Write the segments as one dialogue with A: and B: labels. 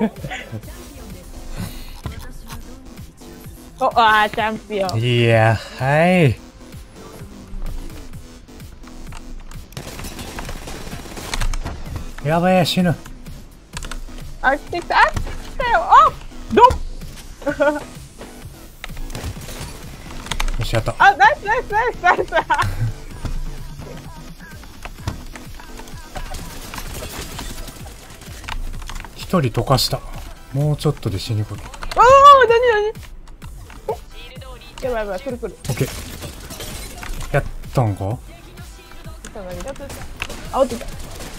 A: お、あー、チャンピオン。
B: いや、はい。やばい、死ぬ。
A: あ、来てきた、あ、来たよ、あ、どっ
B: よし、やった。
A: あ、ナイスナイスナイスナイス
B: 一人溶かした。もうちょっとで死にくる。
A: おー、なになにやばいやばい、くるくる。
B: オッケー。やったんか。
A: あ、落ちた。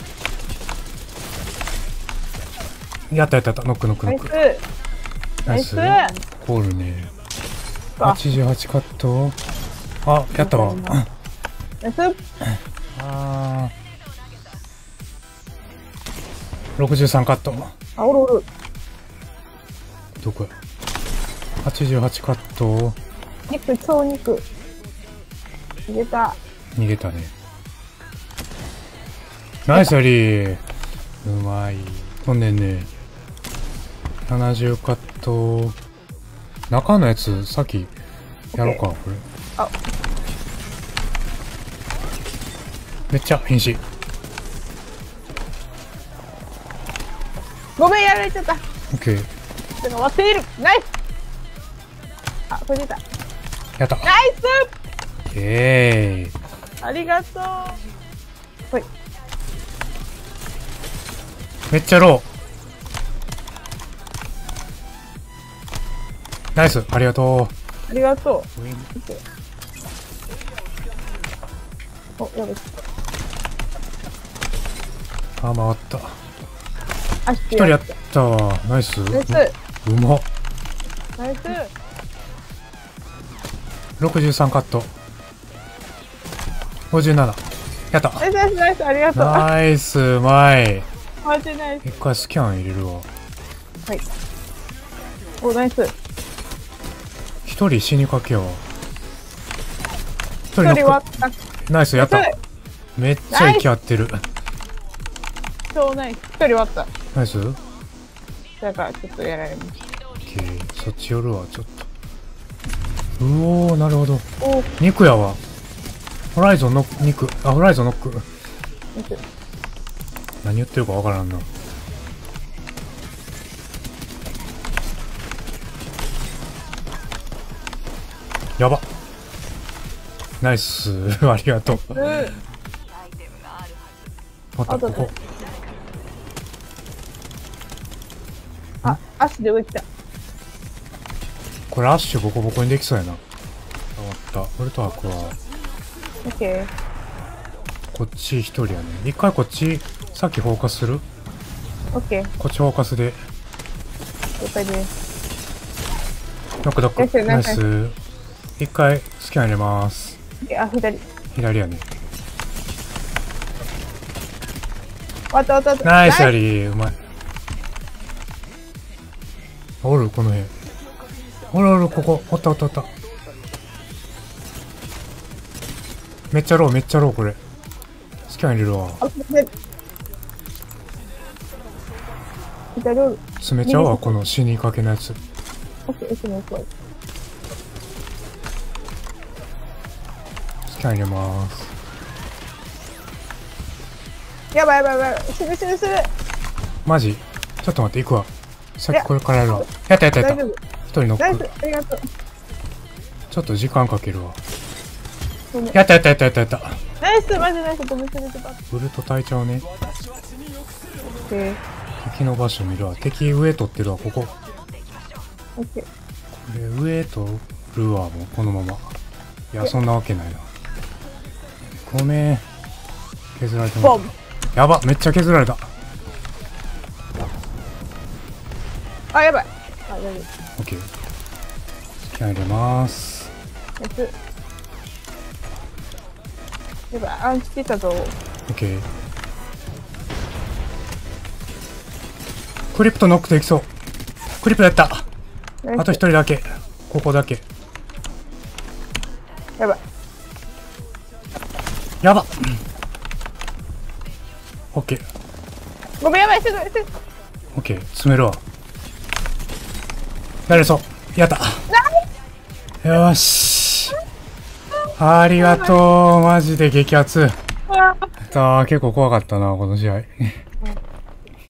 B: やったやったやった。ノックノックノック。ナイス。
A: ナイ
B: ゴールね。88カット。あ、やったわ。
A: ナイス。
B: あー。63カット。
A: あ、おるおる。
B: どこや。88カット。
A: 肉、超肉。逃げた。
B: 逃げたね。ナイスアリー。うまい。ほんでね。70カット。中のやつ、さっき、やろうか、これ。
A: あ、
B: めっちゃ瀕死。
A: ごめん、やられちゃった。
B: オッケー。
A: 人が割っている。ナイス。あ、これ出た。
B: やった。
A: ナイス。ありがとう。ほい。
B: めっちゃロー。ナイス、ありがと
A: ありがとう。お、やばい。
B: う。あ、回った。
A: あ、
B: 一人やったわ。ナイス。
A: ナイス。
B: うまっ。
A: ナイス。
B: 63カット。57。やった。
A: ナイスナイスナイス、ありがとう。
B: ナイス、うまい。
A: マジナイス。
B: 一回スキャン入れるわ。
A: はい。お、ナイス。
B: 一人死にかけよう。一
A: 一人
B: 人
A: 割った。
B: ナイス、やった
A: ナイ。
B: めっちゃ息合ってる。
A: 超ナイス。一人割った。
B: ナイス。
A: だからちょっとやられまし
B: オッケー、そっち寄るわ、ちょっと。うおー、なるほど。
A: た。お、
B: 肉やわ。ホライゾンの肉。あ、ホライゾンノック。
A: ナイス。
B: 何言ってるかわからんな。やば。ナイス。ありがとう。またここ。
A: あ、足で上来た。
B: これアッシュボコボコにできそうやな。変わった。ウルトワークは、
A: オッケー。
B: こっち一人やね。一回こっち、さっきフォーカスする？
A: オッケー。
B: こっちフォーカスで。
A: 了解です。
B: ノックノック。ナイス。一回スキャン入れます。
A: あ、左。
B: 左やね。
A: わったわったわった。
B: ナイスやり、うまい。おる、この辺。おるおる、ここ。おったおったおった。めっちゃロー、めっちゃロー、これ。スキャン入れるわ。
A: あ、左。左おる。
B: 詰めちゃうわ、この死にかけのやつ。
A: オッケー、オッケー、オッケー。
B: スキャン入れます。
A: やばいやばいやばい。死ぬ死ぬ死ぬ。
B: マジちょっと待って、行くわ。さっきこれからやるわ。やったやったやった。一人ノ
A: ナイス、
B: ック。
A: ありがとう。
B: ちょっと時間かけるわ。やったやったやったやったやった。
A: ナイス、マジナイス、ごめんなさい。
B: ウルト耐えちゃうね。
A: オッケー。
B: 敵の場所見るわ。敵上取ってるわ、ここ。
A: オッケー。
B: これ上取るわ、もうこのまま。いや、そんなわけないな。ごめん。削られてます。やば、めっちゃ削られた。
A: あ、やばい。あ、大丈夫。
B: オッケー。スキャン入れます。
A: ナイス。やばい、アンチ来たぞ。
B: オッケー。クリプトノックできそう。クリプトやった。あと一人だけ。ここだけ。
A: やばい。
B: やば。オッケー。
A: ごめん、やばい、すぐ。
B: オッケー。詰めるわ。 誰そうやった。よーし。ありがとう。マジで激アツ。結構怖かったな、この試合。